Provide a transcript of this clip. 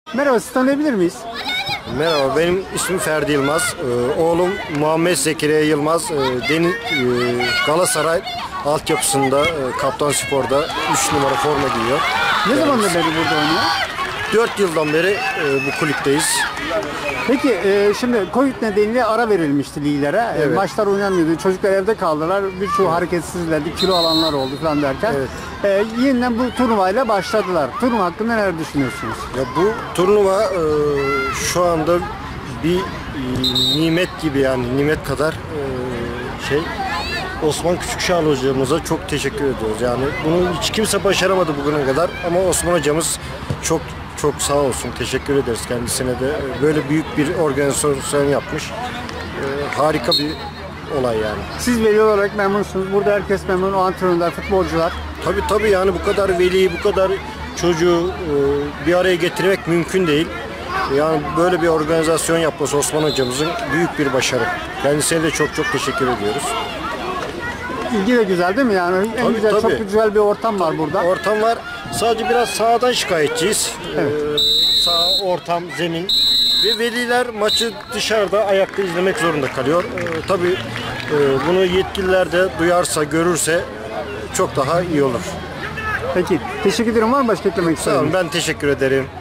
Merhaba, sizi tanıyabilir miyiz? Merhaba, benim ismim Ferdi Yılmaz. Oğlum Muhammed Zekeriya Yılmaz. Galatasaray altyapısında Kaptanspor'da 3 numara forma giyiyor. Ne zamandır beri burada oynuyor? 4 yıldan beri bu kulüpteyiz. Peki şimdi Covid nedeniyle ara verilmişti liglere. Evet. Maçlar oynanmıyordu. Çocuklar evde kaldılar. Birçoğu hareketsizlerdi. Kilo alanlar oldu falan derken. Yeniden bu turnuvayla başladılar. Turnuva hakkında neler düşünüyorsunuz? Ya bu turnuva şu anda bir nimet gibi, yani nimet kadar Osman Küçükşahlı hocamıza çok teşekkür ediyoruz. Yani bunu hiç kimse başaramadı bugüne kadar ama Osman hocamız çok sağ olsun. Teşekkür ederiz kendisine de. Böyle büyük bir organizasyon yapmış. Harika bir olay yani. Siz veli olarak memnunsunuz. Burada herkes memnun. O antrenörler, futbolcular. Tabii yani bu kadar veli, bu kadar çocuğu bir araya getirmek mümkün değil. Yani böyle bir organizasyon yapması Osman hocamızın büyük bir başarı. Kendisine de çok teşekkür ediyoruz. İlgi de güzel değil mi? Yani en güzel, tabii. çok güzel bir ortam var burada. Ortam var. Sadece biraz sahadan şikayetçiyiz. Evet. Saha, ortam, zemin. Ve veliler maçı dışarıda ayakta izlemek zorunda kalıyor. Tabii bunu yetkililer de duyarsa, görürse çok daha iyi olur. Peki. Teşekkür ederim. Var mı başka eklemek Sağ olun, istediğiniz? ben teşekkür ederim.